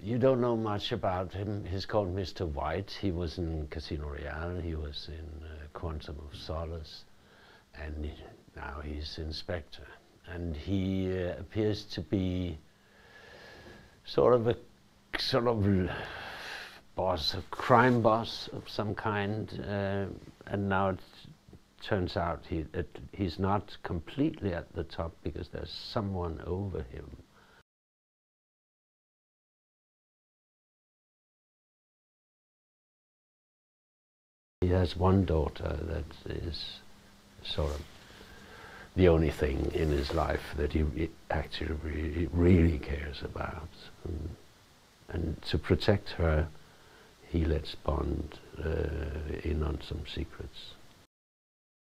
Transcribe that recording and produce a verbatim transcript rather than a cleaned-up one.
You don't know much about him. He's called Mister White. He was in Casino Royale. He was in uh, Quantum of Solace, and he, now he's in Spectre. And he uh, appears to be sort of a sort of boss, a crime boss of some kind. Uh, and now it turns out he it, he's not completely at the top because there's someone over him. He has one daughter that is sort of the only thing in his life that he actually really, really cares about. And, and to protect her, he lets Bond uh, in on some secrets.